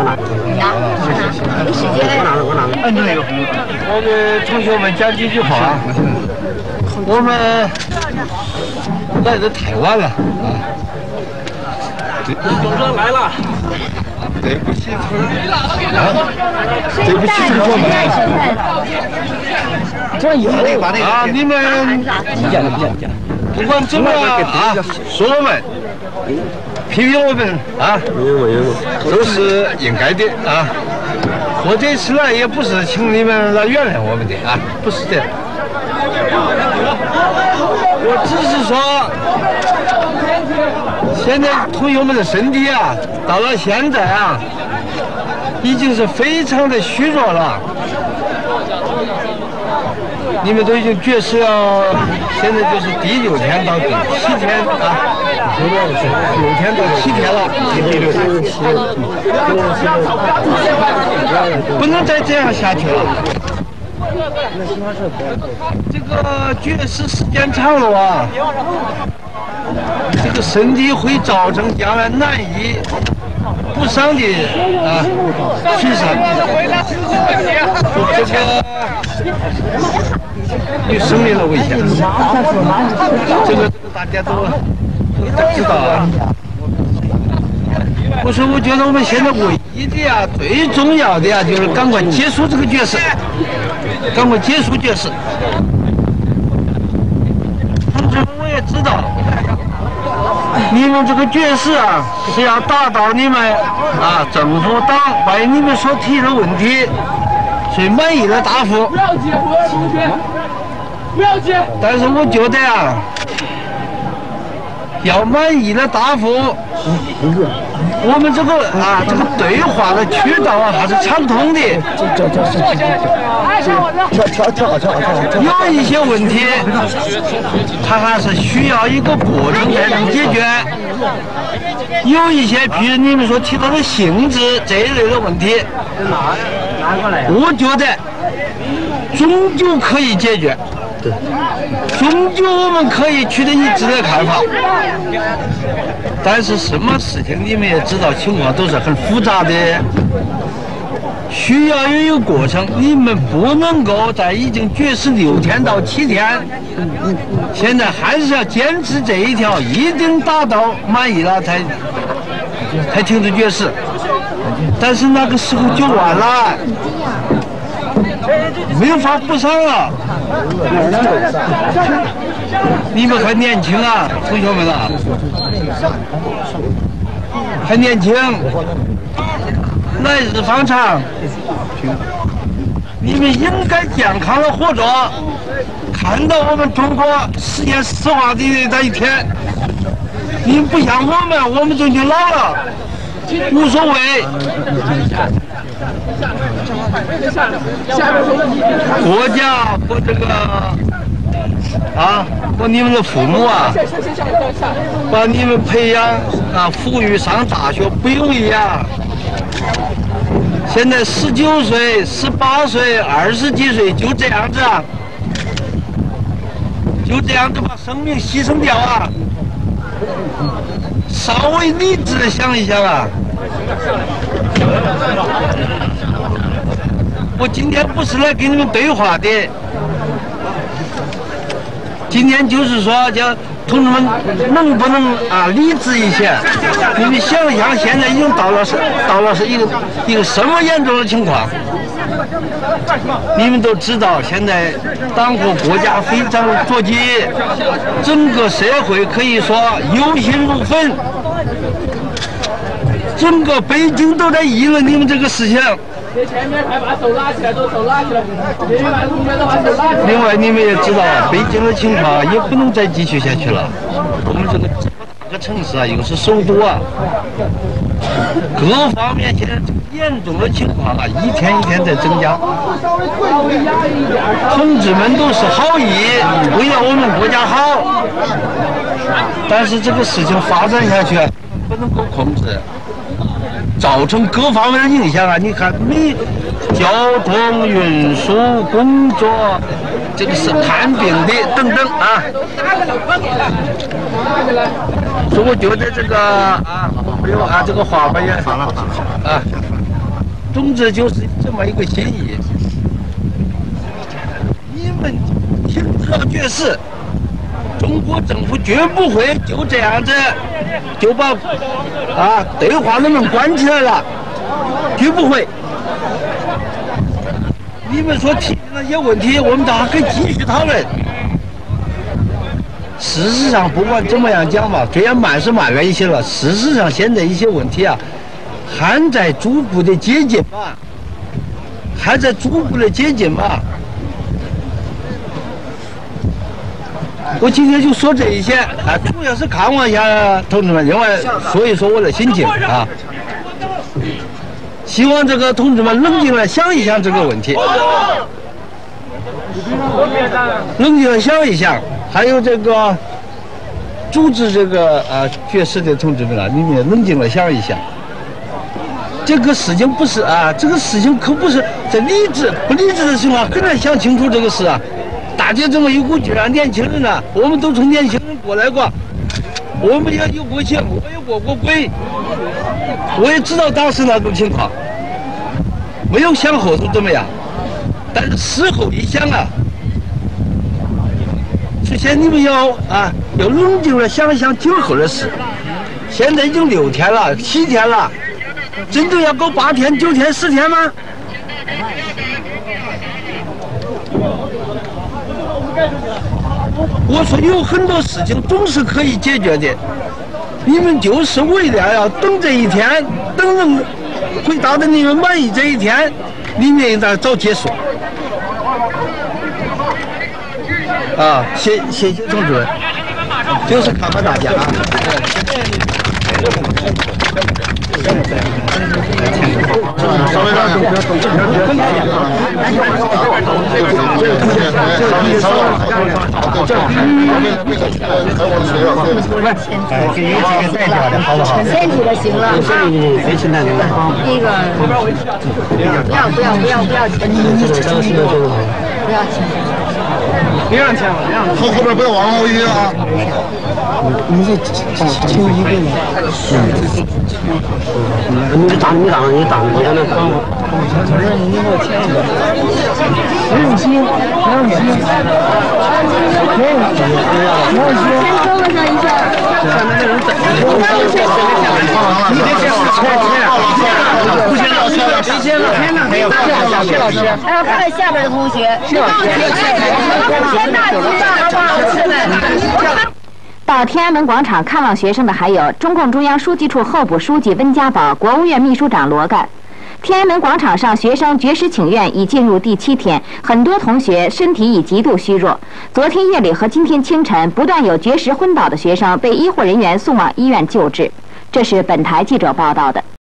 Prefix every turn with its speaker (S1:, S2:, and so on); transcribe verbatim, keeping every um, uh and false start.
S1: 没时间。
S2: 按照那个，我给同学们讲几句话啊。我们来自台湾了啊。总算来了。对不起，啊，对不起，同学们。这有啊，你们不管怎么样啊，说我们。 批评我们啊，都是应该的啊。我这次来也不是请你们来原谅我们的啊，不是的。我只是说，现在同学们的身体啊，到了现在啊，已经是非常的虚弱了。你们都已经绝食了，现在就是第六天到第七天啊。 六天到七天了，第六天七，不能再这样下去了。这个绝食时间长了啊，这个身体会造成将来难以不伤的啊损伤。这个对生命的危险，这个大家都。 知道啊！我说，我觉得我们现在唯一的呀、最重要的呀，就是赶快结束这个绝食，赶快结束绝食。同志们，我也知道，你们这个绝食啊，是要达到你们啊政府党为你们所提的问题最满意的答复。不要接，不要接，不要接。但是我觉得呀。 要满意的答复，我们这个啊，这个对话的渠道啊还是畅通的。有一些问题，它还是需要一个过程才能解决。有一些，比如你们所提到的性质这一类的问题，我觉得终究可以解决。 对，终究我们可以取得一致的看法，但是什么事情你们也知道，情况都是很复杂的，需要有一个过程。你们不能够在已经绝食六天到七天，现在还是要坚持这一条，一定达到满意了才才停止绝食。但是那个时候就晚了。 没法补上了，你们还年轻啊，同学们啊，还年轻，来日方长，你们应该健康的活着，看到我们中国实现实化的那一天。你们不像我们，我们都已经老了，无所谓。 国家和这个啊，和你们的父母啊，把你们培养啊，抚育上大学不容易啊。现在十九岁、十八岁、二十几岁就这样子啊，就这样子把生命牺牲掉啊。稍微理智的想一想啊。 我今天不是来跟你们对话的，今天就是说，叫同志们能不能啊理智一些？你们想想，现在已经到了是到了是一个一个什么严重的情况？你们都知道，现在党和国家非常着急，整个社会可以说忧心如焚，整个北京都在议论你们这个事情。
S3: 前面还把手拉起来，都手拉起来。
S2: 另外，你们也知道，北京的情况也不能再继续下去了。我们这个这么大个城市啊，又是首都啊，各方面现在严重的情况啊，一天一天在增加。同志们都是好意，为了我们国家好，但是这个事情发展下去不能够控制。 造成各方面的影响啊！你看，每交通运输工作，这个是看病的等等啊。所以我觉得这个啊，没有啊，这个话吧也啊。 总之就是这么一个心意。你们听这个决示，中国政府绝不会就这样子就把啊对话的门关起来了，绝不会。你们所提的那些问题，我们大家可以继续讨论。事实上，不管怎么样讲吧，虽然慢是慢了一些了，事实上现在一些问题啊，还在逐步的接近嘛，还在逐步的接近嘛。我今天就说这一些啊，主要是看望一下同志们，另外说一说我的心情啊。希望这个同志们冷静来想一想这个问题，冷静来想一想。还有这个组织这个啊决示的同志们啊，你们也冷静的想一想，这个事情不是啊，这个事情可不是在理智不理智的情况很难想清楚这个事啊。大家这么一股劲啊，年轻人啊，我们都从年轻人过来过，我们也有过情，我也过过鬼，我也知道当时那种情况，没有想后头怎么样，但是事后一想啊。首先，你们要啊，要冷静的想一想今后的事。现在已经六天了，七天了，真正要搞八天、九天、十天吗？我说有很多事情总是可以解决的，你们就是为了要等这一天，等人回答的你们满意这一天，你们应该早结束。啊，谢谢谢同志们，就是看看大家啊。稍微让
S1: 先举的行了啊。
S2: 谁请大家？
S1: 那个不要不要不要不要钱，不要钱。
S3: 别让钱了，别让钱。
S4: 后后边不要往后移啊！
S2: 你是请一个吗？嗯，你打你打你打你在那打。我说你给我签一个。没有心，没有心，没有心，没有心。
S1: 先勾勒上一下。
S2: 下面的人等。你得先签签啊！不行了，谁签了？签了没有？谢老师。
S1: 还要看下边的同学。是吧？先大知道好不好？同学们。
S5: 到天安门广场看望学生的还有中共中央书记处候补书记温家宝、国务院秘书长罗干。天安门广场上学生绝食请愿已进入第七天，很多同学身体已极度虚弱。昨天夜里和今天清晨，不断有绝食昏倒的学生被医护人员送往医院救治。这是本台记者报道的。